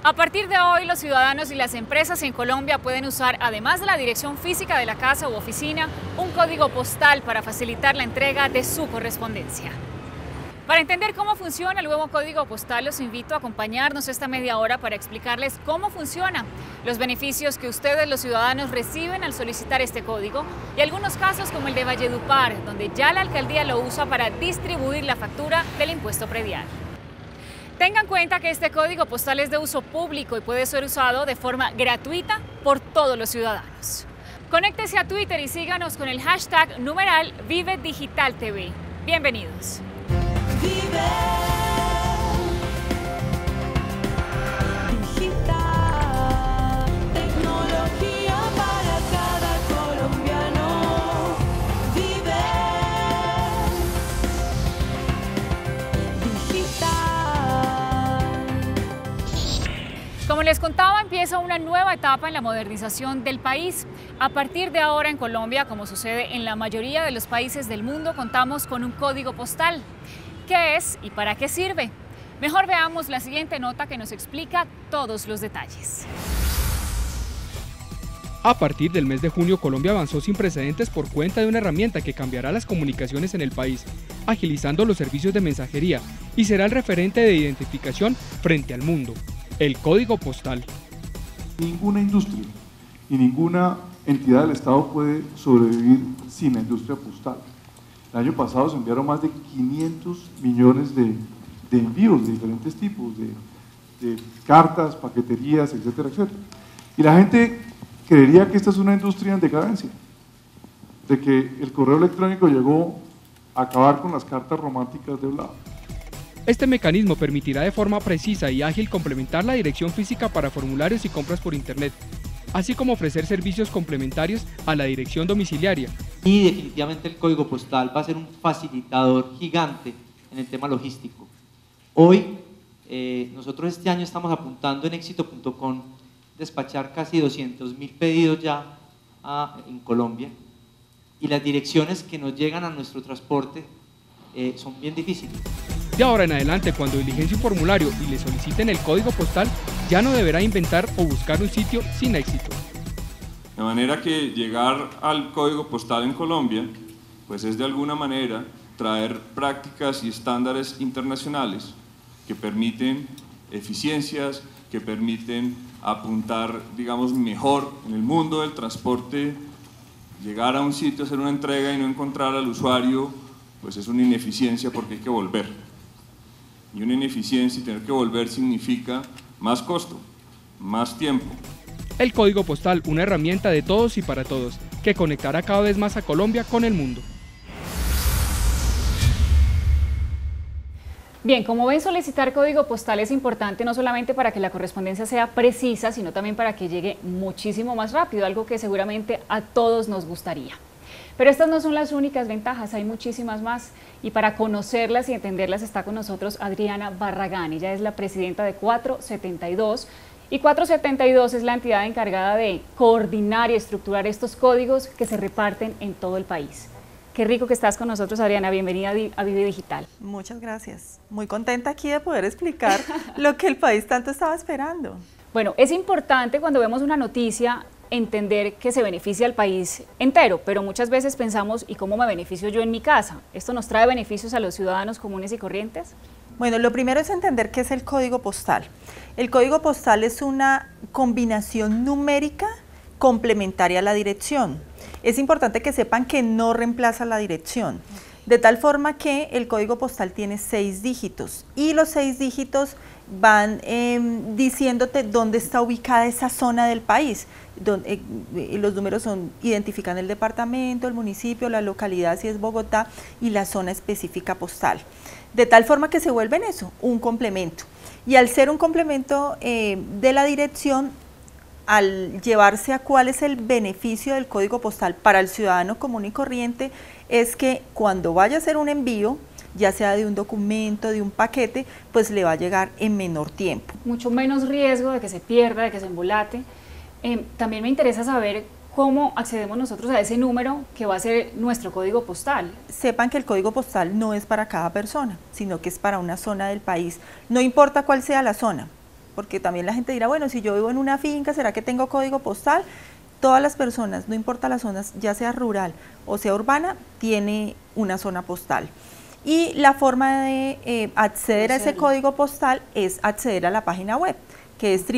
A partir de hoy, los ciudadanos y las empresas en Colombia pueden usar, además de la dirección física de la casa u oficina, un código postal para facilitar la entrega de su correspondencia. Para entender cómo funciona el nuevo código postal, los invito a acompañarnos esta media hora para explicarles cómo funciona, los beneficios que ustedes, los ciudadanos, reciben al solicitar este código y algunos casos como el de Valledupar, donde ya la alcaldía lo usa para distribuir la factura del impuesto predial. Tengan en cuenta que este código postal es de uso público y puede ser usado de forma gratuita por todos los ciudadanos. Conéctese a Twitter y síganos con el hashtag numeral #ViveDigitalTV. Bienvenidos. Vive digital, tecnología para cada colombiano. Vive digital. Como les contaba, empieza una nueva etapa en la modernización del país. A partir de ahora en Colombia, como sucede en la mayoría de los países del mundo, contamos con un código postal. ¿Qué es y para qué sirve? Mejor veamos la siguiente nota que nos explica todos los detalles. A partir del mes de junio, Colombia avanzó sin precedentes por cuenta de una herramienta que cambiará las comunicaciones en el país, agilizando los servicios de mensajería y será el referente de identificación frente al mundo, el código postal. Ninguna industria y ninguna entidad del Estado puede sobrevivir sin la industria postal. El año pasado se enviaron más de 500 millones de envíos de diferentes tipos, de cartas, paqueterías, etcétera, etcétera. Y la gente creería que esta es una industria en decadencia, de que el correo electrónico llegó a acabar con las cartas románticas de un lado. Este mecanismo permitirá de forma precisa y ágil complementar la dirección física para formularios y compras por Internet, así como ofrecer servicios complementarios a la dirección domiciliaria. Y definitivamente el código postal va a ser un facilitador gigante en el tema logístico. Hoy, nosotros este año estamos apuntando en Éxito.com despachar casi 200.000 pedidos ya en Colombia, y las direcciones que nos llegan a nuestro transporte son bien difíciles. De ahora en adelante, cuando diligencie un formulario y le soliciten el código postal, ya no deberá inventar o buscar un sitio sin éxito. De manera que llegar al código postal en Colombia, pues es de alguna manera traer prácticas y estándares internacionales que permiten eficiencias, que permiten apuntar, digamos, mejor en el mundo del transporte. Llegar a un sitio, hacer una entrega y no encontrar al usuario, pues es una ineficiencia porque hay que volver. Y una ineficiencia y tener que volver significa más costo, más tiempo. El código postal, una herramienta de todos y para todos, que conectará cada vez más a Colombia con el mundo. Bien, como ven, solicitar código postal es importante no solamente para que la correspondencia sea precisa, sino también para que llegue muchísimo más rápido, algo que seguramente a todos nos gustaría. Pero estas no son las únicas ventajas, hay muchísimas más, y para conocerlas y entenderlas está con nosotros Adriana Barragán. Ella es la presidenta de 472, y 472 es la entidad encargada de coordinar y estructurar estos códigos que se reparten en todo el país. Qué rico que estás con nosotros, Adriana, bienvenida a Vive Digital. Muchas gracias, muy contenta aquí de poder explicar lo que el país tanto estaba esperando. Bueno, es importante cuando vemos una noticia entender que se beneficia al país entero, pero muchas veces pensamos, ¿y cómo me beneficio yo en mi casa? ¿Esto nos trae beneficios a los ciudadanos comunes y corrientes? Bueno, lo primero es entender qué es el código postal. El código postal es una combinación numérica complementaria a la dirección. Es importante que sepan que no reemplaza la dirección, de tal forma que el código postal tiene 6 dígitos y los 6 dígitos van diciéndote dónde está ubicada esa zona del país. Los números identifican el departamento, el municipio, la localidad, si es Bogotá, y la zona específica postal. De tal forma que se vuelven eso, un complemento. Y al ser un complemento de la dirección, al llevarse a cuál es el beneficio del código postal para el ciudadano común y corriente, es que cuando vaya a hacer un envío, ya sea de un documento, de un paquete, pues le va a llegar en menor tiempo. Mucho menos riesgo de que se pierda, de que se embolate. También me interesa saber cómo accedemos nosotros a ese número que va a ser nuestro código postal. Sepan que el código postal no es para cada persona, sino que es para una zona del país. No importa cuál sea la zona, porque también la gente dirá, bueno, si yo vivo en una finca, ¿será que tengo código postal? Todas las personas, no importa las zonas, ya sea rural o sea urbana, tiene una zona postal. Y la forma de acceder a ese código postal es acceder a la página web, que es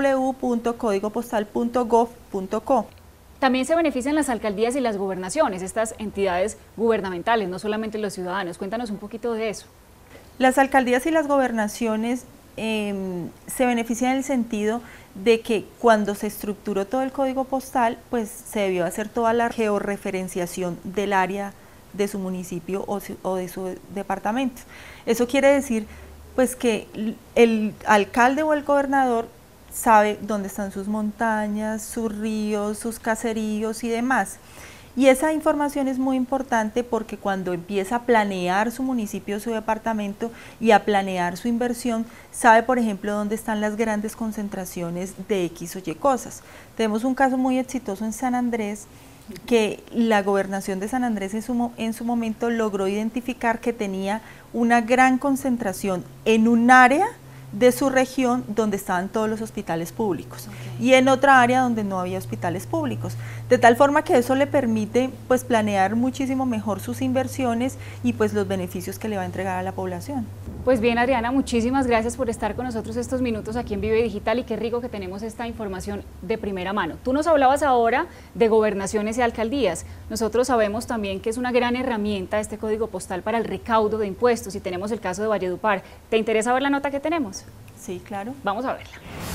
www.códigopostal.gov.co. También se benefician las alcaldías y las gobernaciones, estas entidades gubernamentales, no solamente los ciudadanos. Cuéntanos un poquito de eso. Las alcaldías y las gobernaciones se benefician en el sentido de que cuando se estructuró todo el código postal, pues se debió hacer toda la georreferenciación del área de su municipio o de su departamento. Eso quiere decir pues que el alcalde o el gobernador sabe dónde están sus montañas, sus ríos, sus caseríos y demás. Y esa información es muy importante porque cuando empieza a planear su municipio, su departamento y a planear su inversión, sabe, por ejemplo, dónde están las grandes concentraciones de X o Y cosas. Tenemos un caso muy exitoso en San Andrés, que la gobernación de San Andrés en su momento logró identificar que tenía una gran concentración en un área de su región donde estaban todos los hospitales públicos y en otra área donde no había hospitales públicos, de tal forma que eso le permite pues planear muchísimo mejor sus inversiones y pues los beneficios que le va a entregar a la población. Pues bien, Adriana, muchísimas gracias por estar con nosotros estos minutos aquí en Vive Digital y qué rico que tenemos esta información de primera mano. Tú nos hablabas ahora de gobernaciones y alcaldías. Nosotros sabemos también que es una gran herramienta este código postal para el recaudo de impuestos y tenemos el caso de Valledupar. ¿Te interesa ver la nota que tenemos? Sí, claro. Vamos a verla.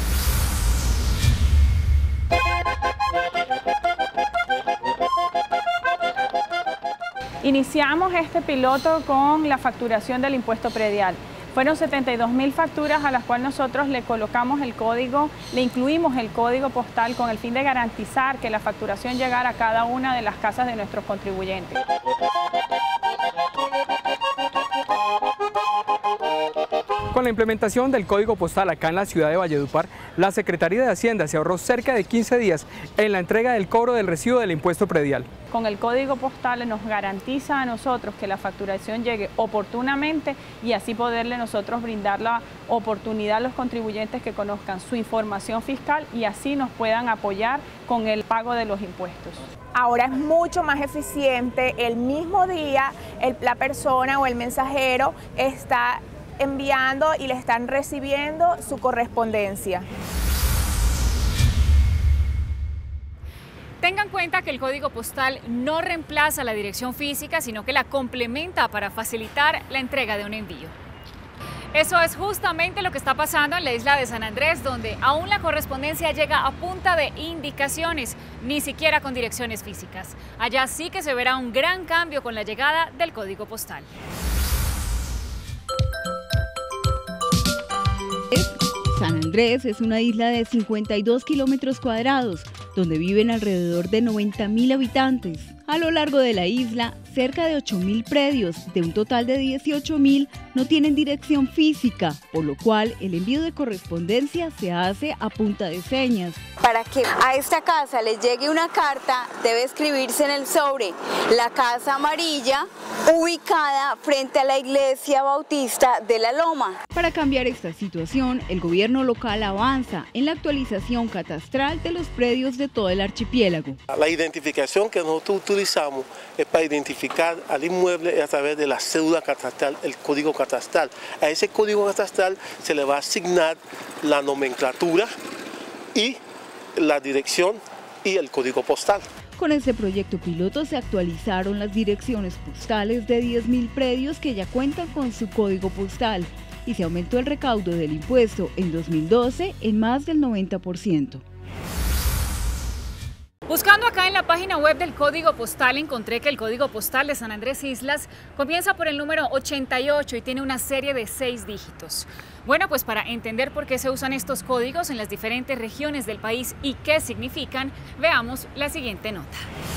Iniciamos este piloto con la facturación del impuesto predial. Fueron 72.000 facturas a las cuales nosotros le colocamos el código, le incluimos el código postal con el fin de garantizar que la facturación llegara a cada una de las casas de nuestros contribuyentes. Con la implementación del código postal acá en la ciudad de Valledupar, la Secretaría de Hacienda se ahorró cerca de 15 días en la entrega del cobro del recibo del impuesto predial. Con el código postal nos garantiza a nosotros que la facturación llegue oportunamente y así poderle nosotros brindar la oportunidad a los contribuyentes que conozcan su información fiscal y así nos puedan apoyar con el pago de los impuestos. Ahora es mucho más eficiente, el mismo día la persona o el mensajero está enviando y le están recibiendo su correspondencia. Tengan en cuenta que el código postal no reemplaza la dirección física, sino que la complementa para facilitar la entrega de un envío. Eso es justamente lo que está pasando en la isla de San Andrés, donde aún la correspondencia llega a punta de indicaciones, ni siquiera con direcciones físicas. Allá sí que se verá un gran cambio con la llegada del código postal. San Andrés es una isla de 52 kilómetros cuadrados, donde viven alrededor de 90.000 habitantes. A lo largo de la isla, cerca de 8.000 predios, de un total de 18.000, no tienen dirección física, por lo cual el envío de correspondencia se hace a punta de señas. Para que a esta casa les llegue una carta, debe escribirse en el sobre la Casa Amarilla, ubicada frente a la Iglesia Bautista de la Loma. Para cambiar esta situación, el gobierno local avanza en la actualización catastral de los predios de todo el archipiélago. La identificación que nosotros utilizamos es para identificar al inmueble a través de la cédula catastral, el código catastral. A ese código catastral se le va a asignar la nomenclatura y la dirección y el código postal. Con este proyecto piloto se actualizaron las direcciones postales de 10.000 predios que ya cuentan con su código postal y se aumentó el recaudo del impuesto en 2012 en más del 90%. Buscando acá en la página web del código postal encontré que el código postal de San Andrés Islas comienza por el número 88 y tiene una serie de 6 dígitos. Bueno, pues para entender por qué se usan estos códigos en las diferentes regiones del país y qué significan, veamos la siguiente nota.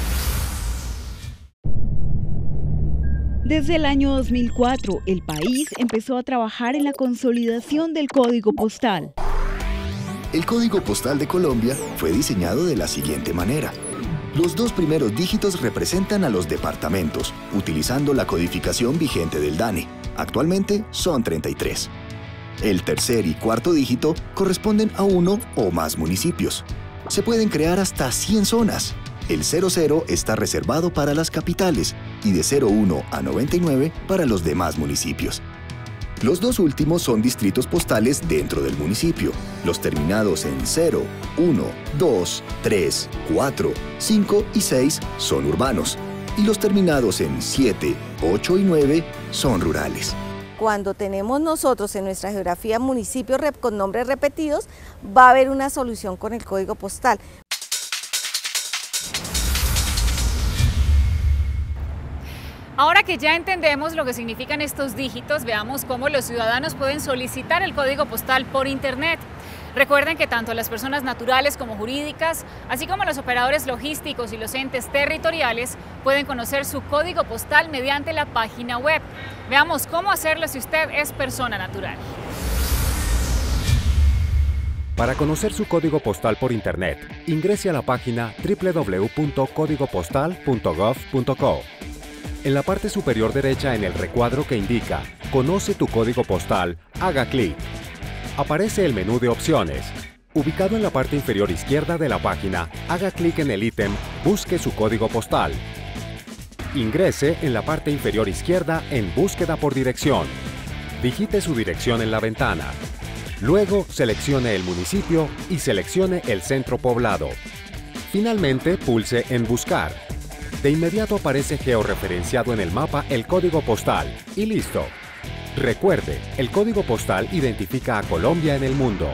Desde el año 2004, el país empezó a trabajar en la consolidación del código postal. El Código Postal de Colombia fue diseñado de la siguiente manera. Los 2 primeros dígitos representan a los departamentos, utilizando la codificación vigente del DANE. Actualmente son 33. El tercer y cuarto dígito corresponden a uno o más municipios. Se pueden crear hasta 100 zonas. El 00 está reservado para las capitales y de 01 a 99 para los demás municipios. Los dos últimos son distritos postales dentro del municipio. Los terminados en 0, 1, 2, 3, 4, 5 y 6 son urbanos. Y los terminados en 7, 8 y 9 son rurales. Cuando tenemos nosotros en nuestra geografía municipios con nombres repetidos, va a haber una solución con el código postal. Ahora que ya entendemos lo que significan estos dígitos, veamos cómo los ciudadanos pueden solicitar el código postal por Internet. Recuerden que tanto las personas naturales como jurídicas, así como los operadores logísticos y los entes territoriales, pueden conocer su código postal mediante la página web. Veamos cómo hacerlo si usted es persona natural. Para conocer su código postal por Internet, ingrese a la página www.códigopostal.gov.co. En la parte superior derecha, en el recuadro que indica «Conoce tu código postal», haga clic. Aparece el menú de opciones. Ubicado en la parte inferior izquierda de la página, haga clic en el ítem «Busque su código postal». Ingrese en la parte inferior izquierda en «Búsqueda por dirección». Digite su dirección en la ventana. Luego, seleccione el municipio y seleccione el centro poblado. Finalmente, pulse en «Buscar». De inmediato aparece georreferenciado en el mapa el código postal y listo. Recuerde, el código postal identifica a Colombia en el mundo.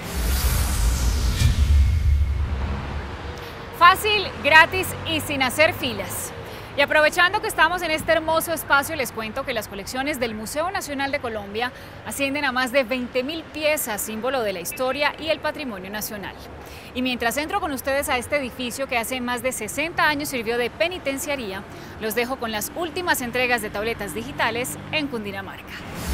Fácil, gratis y sin hacer filas. Y aprovechando que estamos en este hermoso espacio, les cuento que las colecciones del Museo Nacional de Colombia ascienden a más de 20.000 piezas, símbolo de la historia y el patrimonio nacional. Y mientras entro con ustedes a este edificio que hace más de 60 años sirvió de penitenciaría, los dejo con las últimas entregas de tabletas digitales en Cundinamarca.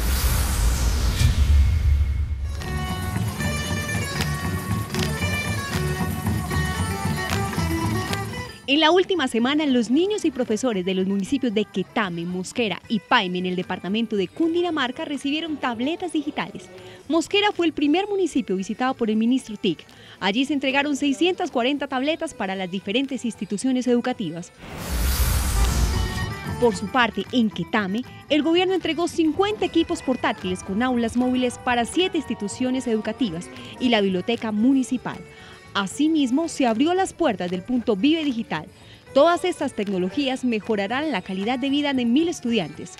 En la última semana, los niños y profesores de los municipios de Quetame, Mosquera y Paime en el departamento de Cundinamarca recibieron tabletas digitales. Mosquera fue el primer municipio visitado por el ministro TIC. Allí se entregaron 640 tabletas para las diferentes instituciones educativas. Por su parte, en Quetame, el gobierno entregó 50 equipos portátiles con aulas móviles para 7 instituciones educativas y la biblioteca municipal. Asimismo, se abrió las puertas del punto Vive Digital. Todas estas tecnologías mejorarán la calidad de vida de 1000 estudiantes.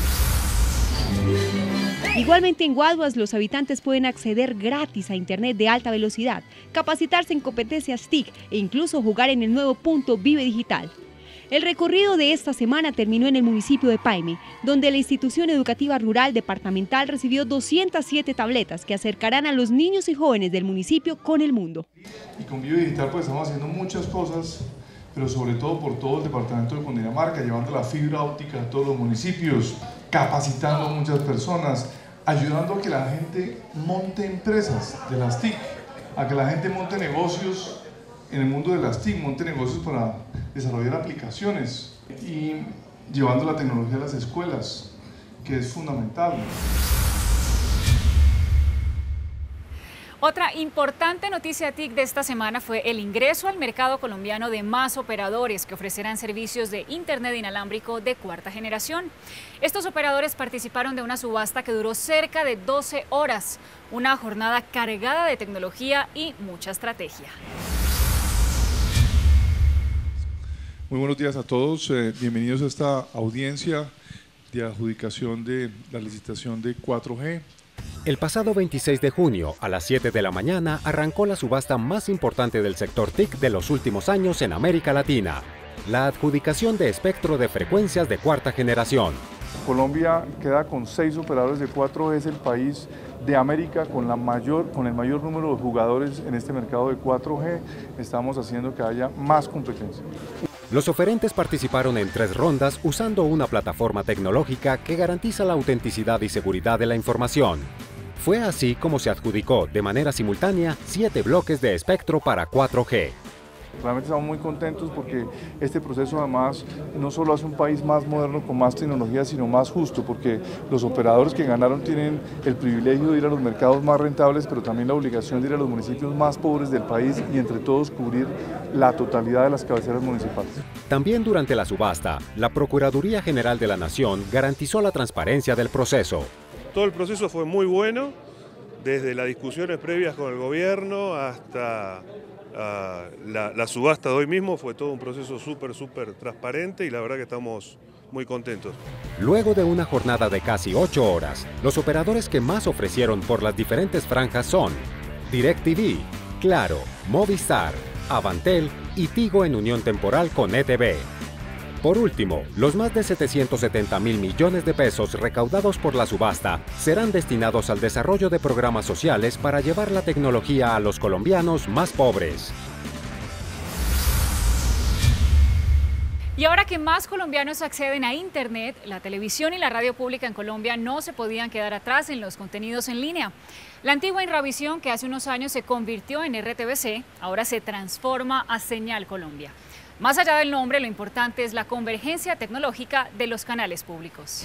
Igualmente en Guaduas, los habitantes pueden acceder gratis a Internet de alta velocidad, capacitarse en competencias TIC e incluso jugar en el nuevo punto Vive Digital. El recorrido de esta semana terminó en el municipio de Paime, donde la institución educativa rural departamental recibió 207 tabletas que acercarán a los niños y jóvenes del municipio con el mundo. Y con Vive Digital pues estamos haciendo muchas cosas, pero sobre todo por todo el departamento de Cundinamarca, llevando la fibra óptica a todos los municipios, capacitando a muchas personas, ayudando a que la gente monte empresas de las TIC, a que la gente monte negocios en el mundo de las TIC, monte negocios para desarrollar aplicaciones y llevando la tecnología a las escuelas, que es fundamental. Otra importante noticia TIC de esta semana fue el ingreso al mercado colombiano de más operadores que ofrecerán servicios de Internet inalámbrico de cuarta generación. Estos operadores participaron de una subasta que duró cerca de 12 horas, una jornada cargada de tecnología y mucha estrategia. Muy buenos días a todos, bienvenidos a esta audiencia de adjudicación de la licitación de 4G. El pasado 26 de junio, a las 7 de la mañana, arrancó la subasta más importante del sector TIC de los últimos años en América Latina, la adjudicación de espectro de frecuencias de cuarta generación. Colombia queda con 6 operadores de 4G, es el país de América con el mayor número de jugadores en este mercado de 4G. Estamos haciendo que haya más competencia. Los oferentes participaron en 3 rondas usando una plataforma tecnológica que garantiza la autenticidad y seguridad de la información. Fue así como se adjudicó de manera simultánea 7 bloques de espectro para 4G. Realmente estamos muy contentos porque este proceso además no solo hace un país más moderno con más tecnología, sino más justo, porque los operadores que ganaron tienen el privilegio de ir a los mercados más rentables, pero también la obligación de ir a los municipios más pobres del país y entre todos cubrir la totalidad de las cabeceras municipales. También durante la subasta, la Procuraduría General de la Nación garantizó la transparencia del proceso. Todo el proceso fue muy bueno, desde las discusiones previas con el gobierno hasta la subasta de hoy mismo, fue todo un proceso súper transparente y la verdad que estamos muy contentos. Luego de una jornada de casi 8 horas, los operadores que más ofrecieron por las diferentes franjas son DirecTV, Claro, Movistar, Avantel y Tigo en unión temporal con ETV. Por último, los más de 770.000 millones de pesos recaudados por la subasta serán destinados al desarrollo de programas sociales para llevar la tecnología a los colombianos más pobres. Y ahora que más colombianos acceden a Internet, la televisión y la radio pública en Colombia no se podían quedar atrás en los contenidos en línea. La antigua Inravisión, que hace unos años se convirtió en RTVC, ahora se transforma a Señal Colombia. Más allá del nombre, lo importante es la convergencia tecnológica de los canales públicos.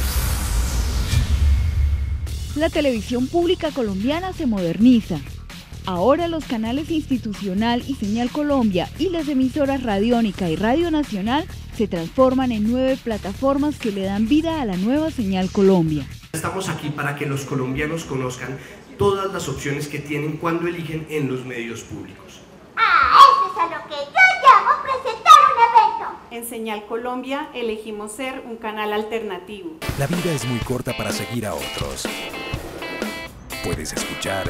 La televisión pública colombiana se moderniza. Ahora los canales Institucional y Señal Colombia y las emisoras Radiónica y Radio Nacional se transforman en 9 plataformas que le dan vida a la nueva Señal Colombia. Estamos aquí para que los colombianos conozcan todas las opciones que tienen cuando eligen en los medios públicos. Eso es a lo que yo llamo presentar un evento. En Señal Colombia elegimos ser un canal alternativo. La vida es muy corta para seguir a otros. Puedes escuchar,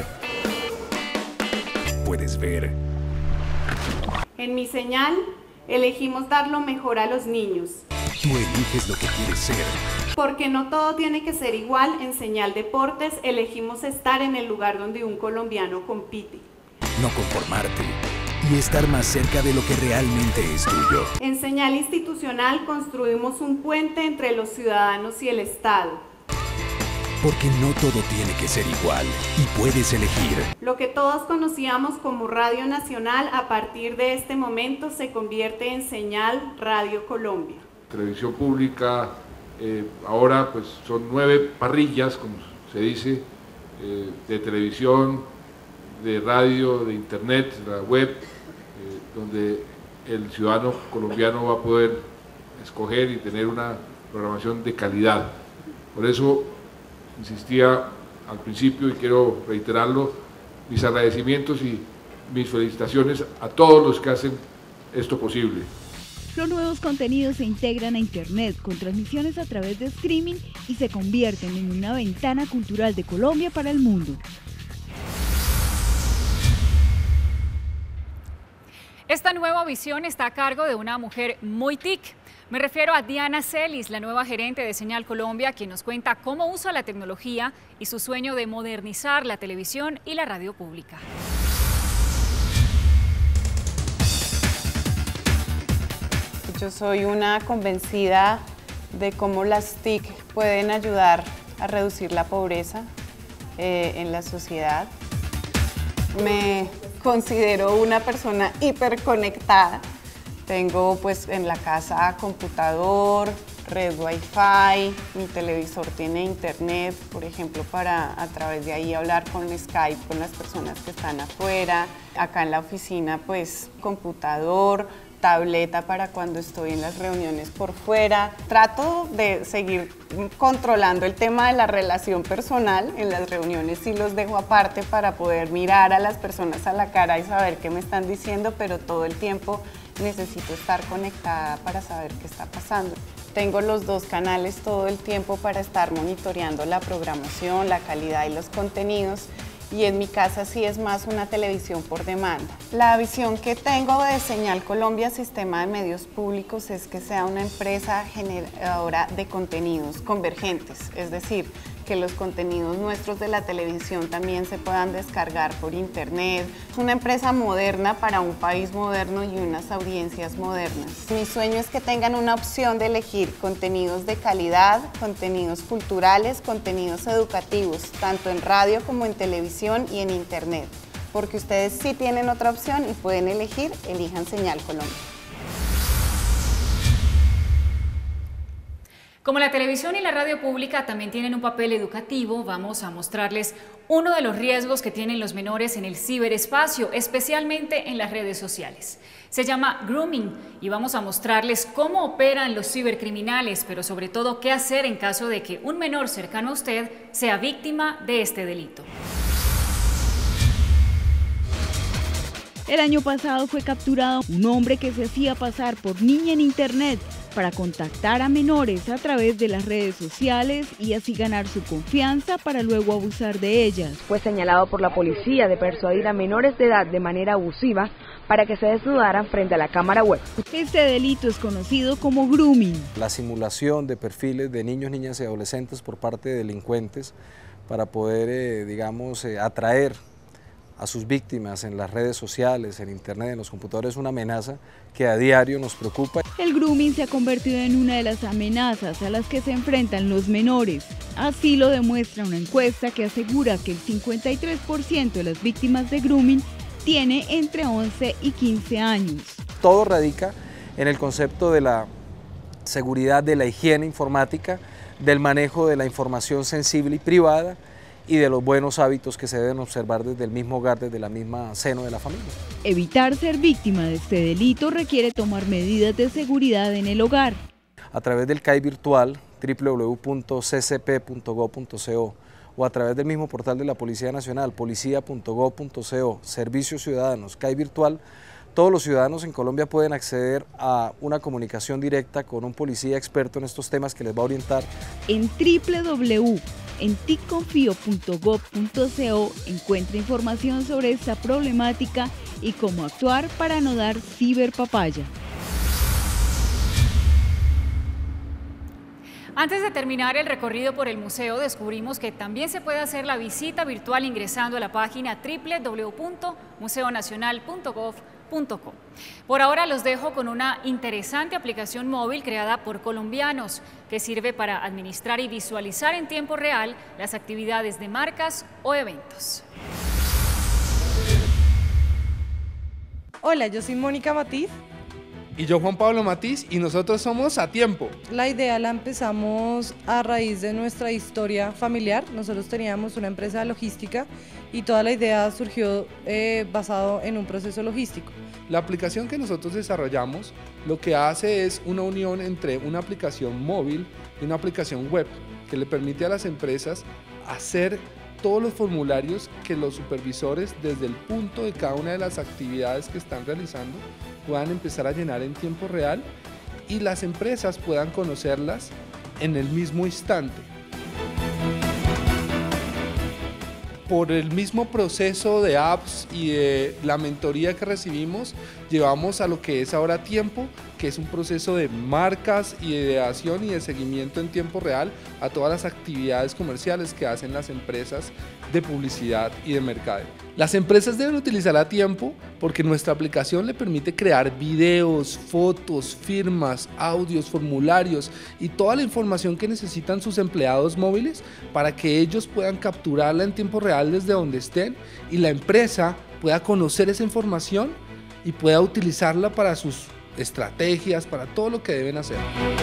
puedes ver. En Mi Señal elegimos dar lo mejor a los niños. Tú eliges lo que quieres ser. Porque no todo tiene que ser igual, en Señal Deportes elegimos estar en el lugar donde un colombiano compite. No conformarte y estar más cerca de lo que realmente es tuyo. En Señal Institucional construimos un puente entre los ciudadanos y el Estado. Porque no todo tiene que ser igual y puedes elegir. Lo que todos conocíamos como Radio Nacional, a partir de este momento se convierte en Señal Radio Colombia. Televisión pública, ahora pues son 9 parrillas, como se dice, de televisión, de radio, de internet, de la web, donde el ciudadano colombiano va a poder escoger y tener una programación de calidad. Por eso insistía al principio y quiero reiterarlo, mis agradecimientos y mis felicitaciones a todos los que hacen esto posible. Los nuevos contenidos se integran a Internet con transmisiones a través de streaming y se convierten en una ventana cultural de Colombia para el mundo. Esta nueva visión está a cargo de una mujer muy TIC. Me refiero a Diana Celis, la nueva gerente de Señal Colombia, quien nos cuenta cómo usa la tecnología y su sueño de modernizar la televisión y la radio pública. Yo soy una convencida de cómo las TIC pueden ayudar a reducir la pobreza en la sociedad. Me considero una persona hiperconectada. Tengo pues en la casa computador, red Wi-Fi, mi televisor tiene internet, por ejemplo, para a través de ahí hablar con Skype con las personas que están afuera. Acá en la oficina pues computador, tableta para cuando estoy en las reuniones por fuera. Trato de seguir controlando el tema de la relación personal en las reuniones, sí los dejo aparte para poder mirar a las personas a la cara y saber qué me están diciendo, pero todo el tiempo necesito estar conectada para saber qué está pasando. Tengo los 2 canales todo el tiempo para estar monitoreando la programación, la calidad y los contenidos. Y en mi casa sí es más una televisión por demanda. La visión que tengo de Señal Colombia, Sistema de Medios Públicos, es que sea una empresa generadora de contenidos convergentes, es decir, que los contenidos nuestros de la televisión también se puedan descargar por internet. Es una empresa moderna para un país moderno y unas audiencias modernas. Mi sueño es que tengan una opción de elegir contenidos de calidad, contenidos culturales, contenidos educativos, tanto en radio como en televisión y en internet. porque ustedes sí tienen otra opción y pueden elegir, elijan Señal Colombia. Como la televisión y la radio pública también tienen un papel educativo, vamos a mostrarles uno de los riesgos que tienen los menores en el ciberespacio, especialmente en las redes sociales. Se llama grooming y vamos a mostrarles cómo operan los cibercriminales, pero sobre todo qué hacer en caso de que un menor cercano a usted sea víctima de este delito. El año pasado fue capturado un hombre que se hacía pasar por niña en internet para contactar a menores a través de las redes sociales y así ganar su confianza para luego abusar de ellas. Fue señalado por la policía de persuadir a menores de edad de manera abusiva para que se desnudaran frente a la cámara web. Este delito es conocido como grooming. La simulación de perfiles de niños, niñas y adolescentes por parte de delincuentes para poder, atraer a sus víctimas en las redes sociales, en internet, en los computadores, es una amenaza que a diario nos preocupa. El grooming se ha convertido en una de las amenazas a las que se enfrentan los menores. Así lo demuestra una encuesta que asegura que el 53% de las víctimas de grooming tiene entre 11 y 15 años. Todo radica en el concepto de la seguridad, de la higiene informática, del manejo de la información sensible y privada, y de los buenos hábitos que se deben observar desde el mismo hogar, desde la misma seno de la familia. Evitar ser víctima de este delito requiere tomar medidas de seguridad en el hogar. A través del CAI virtual, www.ccp.gov.co, o a través del mismo portal de la Policía Nacional, policia.gov.co, Servicios Ciudadanos, CAI virtual, todos los ciudadanos en Colombia pueden acceder a una comunicación directa con un policía experto en estos temas que les va a orientar. En www.enticconfio.gov.co encuentra información sobre esta problemática y cómo actuar para no dar ciberpapaya. Antes de terminar el recorrido por el museo, descubrimos que también se puede hacer la visita virtual ingresando a la página www.museonacional.gov.co. Por ahora los dejo con una interesante aplicación móvil creada por colombianos que sirve para administrar y visualizar en tiempo real las actividades de marcas o eventos. Hola, yo soy Mónica Matiz. Y yo Juan Pablo Matiz y nosotros somos A Tiempo. La idea la empezamos a raíz de nuestra historia familiar. Nosotros teníamos una empresa de logística y toda la idea surgió basado en un proceso logístico. La aplicación que nosotros desarrollamos lo que hace es una unión entre una aplicación móvil y una aplicación web que le permite a las empresas hacer todos los formularios que los supervisores desde el punto de cada una de las actividades que están realizando puedan empezar a llenar en tiempo real y las empresas puedan conocerlas en el mismo instante. Por el mismo proceso de apps y de la mentoría que recibimos, llevamos a lo que es ahora Tiempo, que es un proceso de marcas y de ideación y de seguimiento en tiempo real a todas las actividades comerciales que hacen las empresas de publicidad y de mercadeo. Las empresas deben utilizar A Tiempo porque nuestra aplicación le permite crear videos, fotos, firmas, audios, formularios y toda la información que necesitan sus empleados móviles para que ellos puedan capturarla en tiempo real desde donde estén y la empresa pueda conocer esa información y pueda utilizarla para sus estrategias, para todo lo que deben hacer.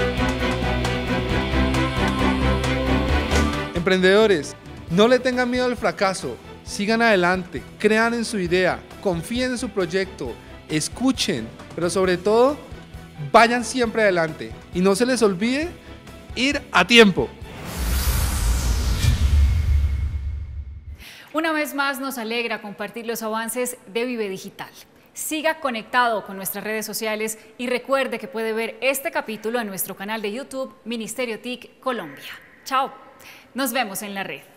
Emprendedores, no le tengan miedo al fracaso, sigan adelante, crean en su idea, confíen en su proyecto, escuchen, pero sobre todo, vayan siempre adelante y no se les olvide ir a tiempo. Una vez más nos alegra compartir los avances de Vive Digital. Siga conectado con nuestras redes sociales y recuerde que puede ver este capítulo en nuestro canal de YouTube Ministerio TIC Colombia. Chao, nos vemos en la red.